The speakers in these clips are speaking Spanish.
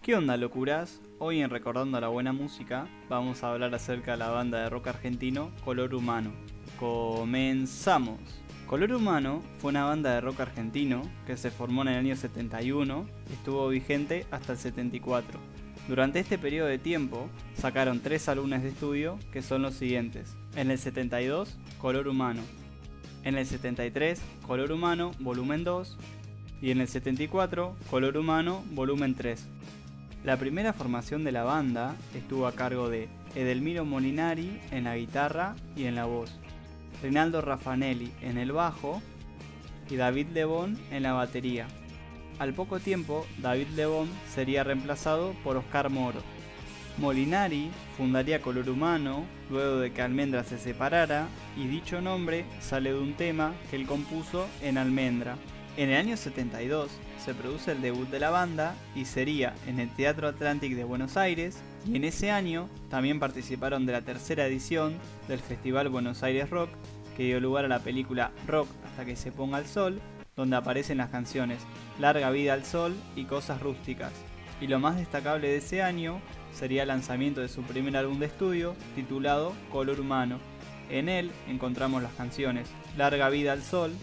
¿Qué onda, locuras? Hoy en Recordando la Buena Música vamos a hablar acerca de la banda de rock argentino Color Humano. ¡Comenzamos! Color Humano fue una banda de rock argentino que se formó en el año 71 y estuvo vigente hasta el 74. Durante este periodo de tiempo sacaron 3 álbumes de estudio que son los siguientes. En el 72, Color Humano. En el 73, Color Humano Volumen 2. Y en el 74, Color Humano Volumen 3. La primera formación de la banda estuvo a cargo de Edelmiro Molinari en la guitarra y en la voz, Rinaldo Raffanelli en el bajo y David Lebón en la batería. Al poco tiempo, David Lebón sería reemplazado por Oscar Moro. Molinari fundaría Color Humano luego de que Almendra se separara y dicho nombre sale de un tema que él compuso en Almendra. En el año 72 se produce el debut de la banda y sería en el Teatro Atlantic de Buenos Aires, y en ese año también participaron de la tercera edición del Festival Buenos Aires Rock, que dio lugar a la película Rock hasta que se ponga el sol, donde aparecen las canciones Larga vida al sol y Cosas rústicas. Y lo más destacable de ese año sería el lanzamiento de su primer álbum de estudio titulado Color Humano. En él encontramos las canciones Larga vida al sol,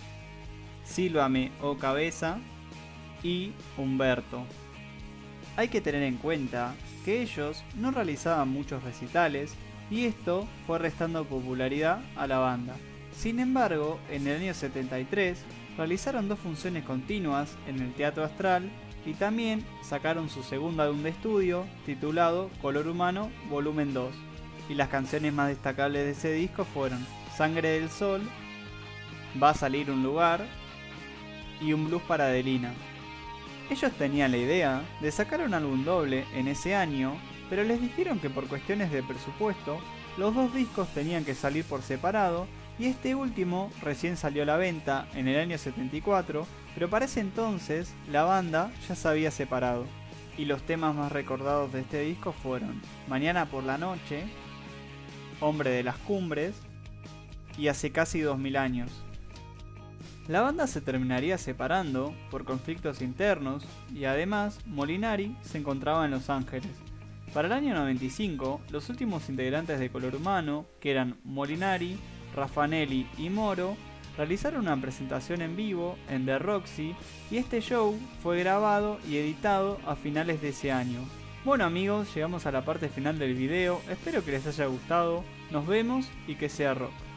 Sílvame oh cabeza y Humberto. Hay que tener en cuenta que ellos no realizaban muchos recitales y esto fue restando popularidad a la banda. Sin embargo, en el año 73 realizaron 2 funciones continuas en el Teatro Astral y también sacaron su segundo álbum de estudio titulado Color Humano Volumen 2. Y las canciones más destacables de ese disco fueron Sangre del Sol, Va a salir un lugar y Un blues para Adelina. Ellos tenían la idea de sacar un álbum doble en ese año, pero les dijeron que por cuestiones de presupuesto, los 2 discos tenían que salir por separado y este último recién salió a la venta en el año 74, pero para ese entonces la banda ya se había separado. Y los temas más recordados de este disco fueron Mañana por la noche, Hombre de las cumbres y Hace casi 2000 años. La banda se terminaría separando por conflictos internos y además Molinari se encontraba en Los Ángeles. Para el año 95, los últimos integrantes de Color Humano, que eran Molinari, Raffanelli y Moro, realizaron una presentación en vivo en The Roxy y este show fue grabado y editado a finales de ese año. Bueno amigos, llegamos a la parte final del video, espero que les haya gustado, nos vemos y que sea rock.